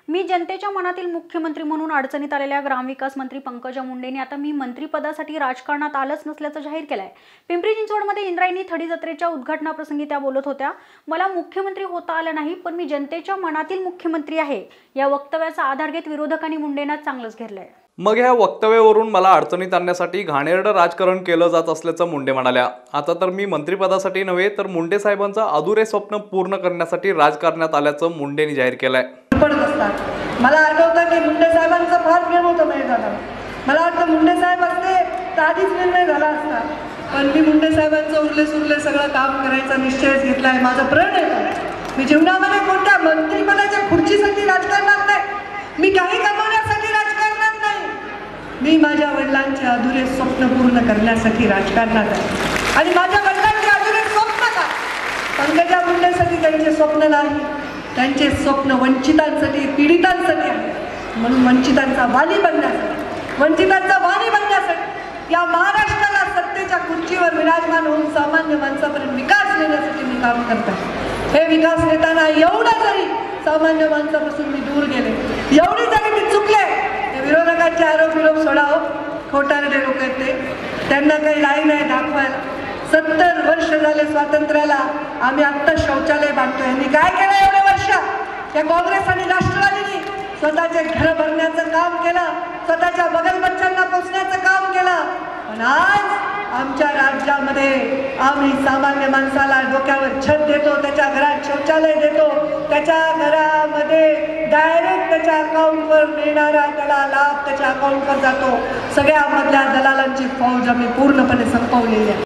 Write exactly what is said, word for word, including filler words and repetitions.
मी जनतेच्या मनातील मुख्यमंत्री म्हणून अडचणीत आलेल्या ग्रामविकास मंत्री पंकजा मुंडेंनी आता मी मंत्रिपदासाठी राजकारणात आलंच नसल्याचं जाहीर केलंय। पिंपरी चिंचवडमध्ये इंद्रायणी थडी जत्रेच्या उद्घाटनाप्रसंगी त्या बोलत होत्या। मला मुख्यमंत्री होता आलं नाही, पण मी जनतेच्या मनातील मुख्यमंत्री आहे। या वक्तव्याचा आधार घेत विरोधकांनी मुंडेंना चांगलंच घेरलंय। मग ह्या वक्तव्यावरून मला अडचणीत आणण्यासाठी घाणेरडं राजकारण केलं जात असल्याचं मुंडे म्हणाल्या। आता तर मी मंत्रिपदासाठी नव्हे तर मुंडे साहेबांचं अधुरे स्वप्न पूर्ण करण्यासाठी राजकारणात आल्याचं मुंडेंनी जाहीर केलंय। मला आठवतं की मुंडे साहेबांचं फार प्रेम होतं माझ्या झाला। मला वाटतं मुंडे साहेब असते तर आधीच निर्णय झाला असता, पण मी मुंडे साहेबांचं उरले सुरले सगळं काम करायचा निश्चयच घेतला आहे। माझा प्रण आहे, मी जीवनामध्ये कोणत्या मंत्रिपदाच्या खुर्चीसाठी राजकारणात नाही, मी काही कमवण्यासाठी राजकारणात नाही, मी माझ्या वडिलांचे अधुरे स्वप्न पूर्ण करण्यासाठी राजकारणात आहे। आणि माझ्या वडिलांचे अधुरे स्वप्न का पंकजा मुंडेसाठी त्यांचे स्वप्न नाही, त्यांचे स्वप्न वंचितांसाठी पीडितांसाठी आहे। म्हणून वंचितांचा वाली बनण्यासाठी वंचितांचा वाली बनण्यासाठी या महाराष्ट्राला सत्तेच्या खुर्चीवर विराजमान होऊन सामान्य माणसापर्यंत विकास नेण्यासाठी मी काम करत आहे। हे विकास नेताना एवढं जरी सामान्य माणसापासून मी दूर गेले, एवढी जरी मी चुकले, विरोधकांचे आरोप विरोध सोडावं, खोटारडे लोक आहेत ते, त्यांना काही राही नाही दाखवायला। सत्तर वर्ष झाले स्वातंत्र्याला, आम्ही आत्ता शौचालय बांधतोय। यांनी काय केलं एवढे वर्ष? या काँग्रेस आणि राष्ट्रवादीने स्वतःचे घर भरण्याचं काम केलं, स्वतःच्या बगल बच्चांना पोचण्याचं काम केलं, पण आज आमच्या राज्यामध्ये आम्ही सामान्य माणसाला डोक्यावर छत देतो, त्याच्या घरात शौचालय देतो, त्याच्या घरामध्ये डायरेक्ट त्याच्या अकाउंटवर मिळणारा त्याला लाभ त्याच्या अकाउंटवर जातो। सगळ्या मधल्या दलालांची फौज आम्ही पूर्णपणे संपवलेली आहे।